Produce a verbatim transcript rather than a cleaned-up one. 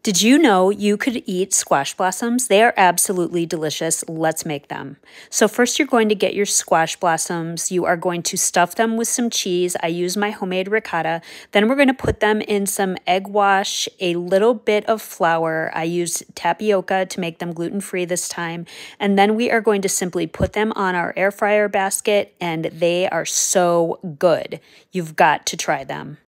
Did you know you could eat squash blossoms? They are absolutely delicious. Let's make them. So first you're going to get your squash blossoms. You are going to stuff them with some cheese. I use my homemade ricotta. Then we're going to put them in some egg wash, a little bit of flour. I use tapioca to make them gluten-free this time. And then we are going to simply put them on our air fryer basket, and they are so good. You've got to try them.